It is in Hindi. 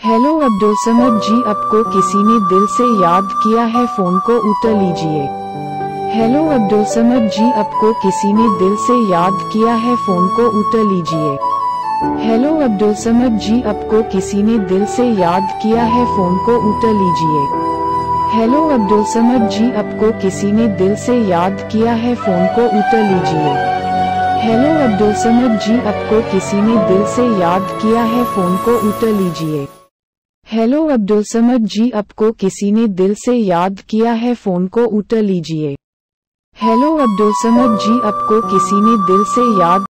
हेलो अब्दुल समद जी, आपको किसी ने दिल से याद किया है, फोन को उठा लीजिए। हेलो अब्दुल समद जी, आपको किसी ने दिल से याद किया है, फोन को उठा लीजिए। हेलो अब्दुल समद जी, आपको किसी ने दिल से याद किया है, फोन को उठा लीजिए। हेलो अब्दुल समद जी, आपको किसी ने दिल से याद किया है, फोन को उठा लीजिए। हेलो अब्दुल समद जी, आपको किसी ने दिल से याद किया है, फोन को उठा लीजिए। हेलो अब्दुल समद जी, आपको किसी ने दिल से याद किया है, फोन को उठा लीजिए। हेलो अब्दुल समद जी, आपको किसी ने दिल से याद